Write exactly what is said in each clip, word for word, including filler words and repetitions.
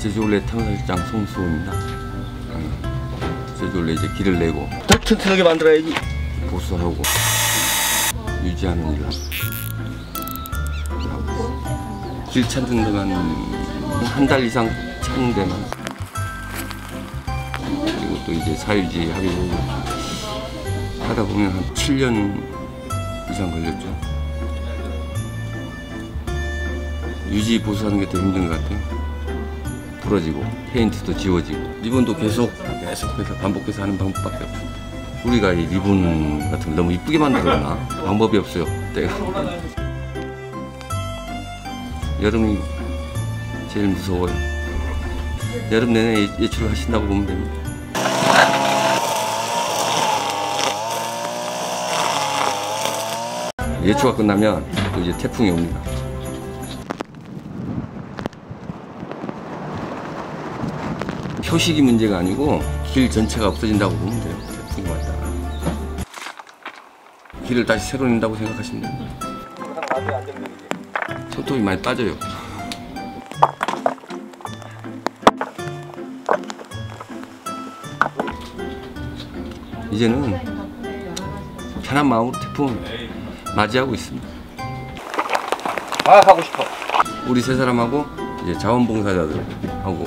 제주올레 탐사실장 송수호입니다. 제주올레 이제 길을 내고 더 튼튼하게 만들어야지. 보수하고 유지하는 일을 하고 있습니다. 길 찾는 데만 한 달 이상 찾는 데만, 그리고 또 이제 사유지 하기로 하다 보면 한 칠 년 이상 걸렸죠. 유지 보수하는 게 더 힘든 것 같아요. 부러지고 페인트도 지워지고 리본도 계속 계속해서 반복해서 하는 방법밖에 없어요. 우리가 이 리본 같은 걸 너무 이쁘게 만들었나? 방법이 없어요. 때가 여름이 제일 무서워요. 여름 내내 예출을 하신다고 보면 됩니다. 예추가 끝나면 또 이제 태풍이 옵니다. 표식이 문제가 아니고 길 전체가 없어진다고 보면 돼요. 태풍이 왔다. 길을 다시 새로 낸다고 생각하시면 됩니다. 손톱이 많이 빠져요. 이제는 편한 마음으로 태풍을 맞이하고 있습니다. 아, 하고 싶어. 우리 세 사람하고 이제 자원봉사자들하고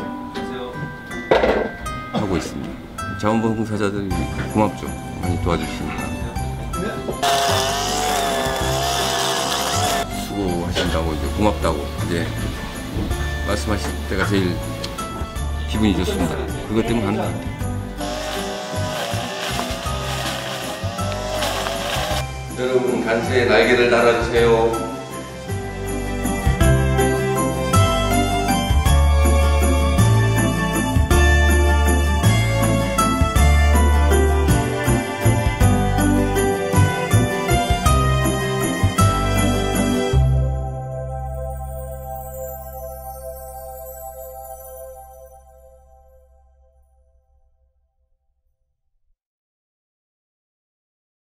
하고 있습니다. 자원봉사자들이 고맙죠. 많이 도와주시니까. 수고하신다고 이제 고맙다고 이제 말씀하실 때가 제일 기분이 좋습니다. 그것 때문에 하는 것 같아요. 여러분, 간수에 날개를 달아주세요.